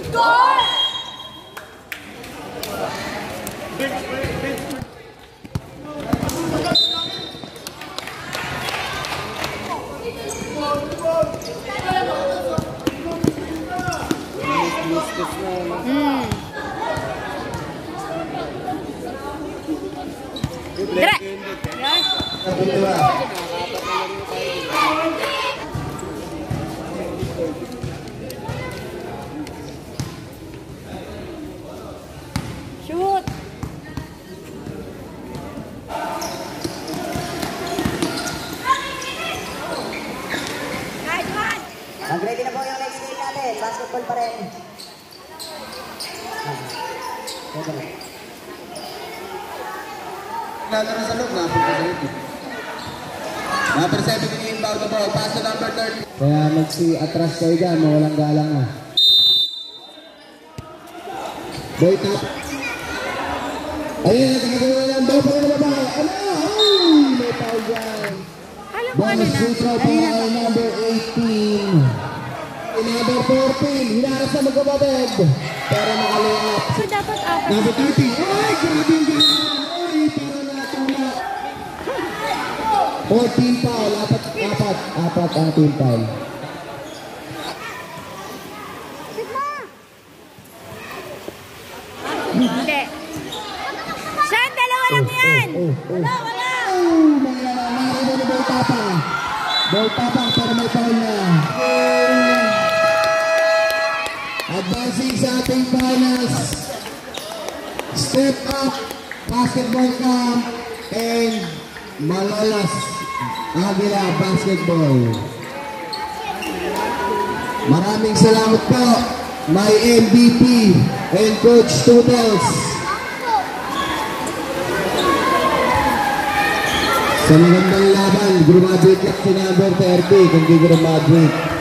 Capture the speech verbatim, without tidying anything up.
Hmm. Dire. Shoot. Mag-ready na po yung next game natin. Basketball pa rin. Lalaro sa loob, napunta sa loob. Number seventeen inbound the ball. Pass to number thirty. Kaya magsi-atras kayo dyan, mawalang galang na. Boy top. Ayun, nagkagawa lang. Boy pa rin na ba? Ano? Ay, may foul dyan. Bonus free throw para kay number eighteen. Number fourteen, hinaras na magkababed. Para makalay-up. So, dapat apat. Number thirty. Ay, grabe yung gano'n. Ay, para natula. fourteen foul. Apat, apat. Apat ang team foul. Hindi. Saan? Dalawa lang yan. Oh, oh, oh. Wala, wala. Oh, mga narito ni Boy Tapang. Boy Tapang, pero may foul na. Advancing sa ating finals. Step up basketball camp and Malolos Aguila Basketball. Maraming salamat po, my M V P and Coach Toodles. Sa magandang laban, graduate lang si number thirty, kung di graduate.